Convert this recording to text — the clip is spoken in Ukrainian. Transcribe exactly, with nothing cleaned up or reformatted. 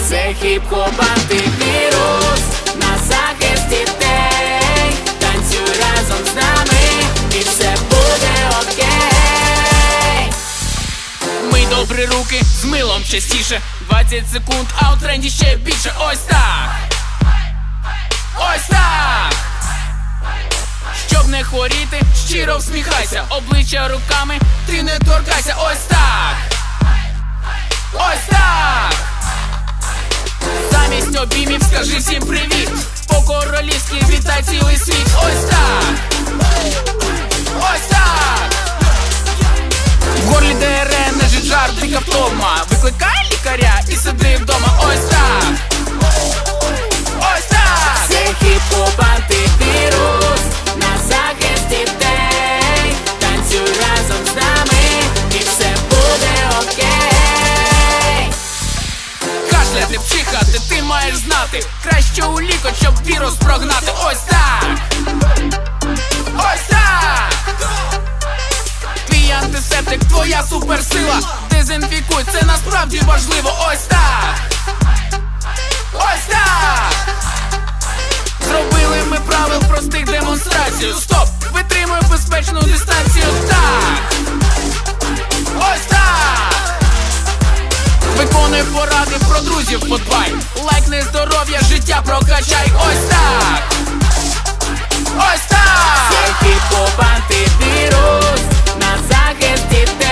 Це хіп-хоп антивірус на захист дітей. Танцюй разом з нами і все буде окей. Мий добрі руки з милом частіше. Двадцять секунд, а у тренді ще більше. Ось так. Ось так. Щоб не хворіти, щиро всміхайся. Обличчя руками, ти не торкайся. Ось так. Ось так. Замість обіймів скажи всім привіт. По-королівськи вітай цілий світ. Ось так. Ось так. В горлі дере, нежить жар, дика втома. Викликай лікаря і сиди вдома. Ось так. Ось так. Це хіп-хоп антивірус на захист дітей. Танцюй разом з нами і все буде окей. Кашляти, вчихати, ти маєш знати. Краще у лікоть, щоб вірус прогнати. Ось так. Ось так. Твій антисептик, твоя суперсила. Дезінфікуй, це насправді важливо. Ось так. Ось так. Зробили ми правил простих демонстрацію. Стоп, витримуй безпечну дистанцію. Так. Ось так. Виконуй поради, про друзів подбай. Лайкни здоров'я, життя прокачай. Ось так. Ось так. Це хіп-хоп антивірус на захист дітей.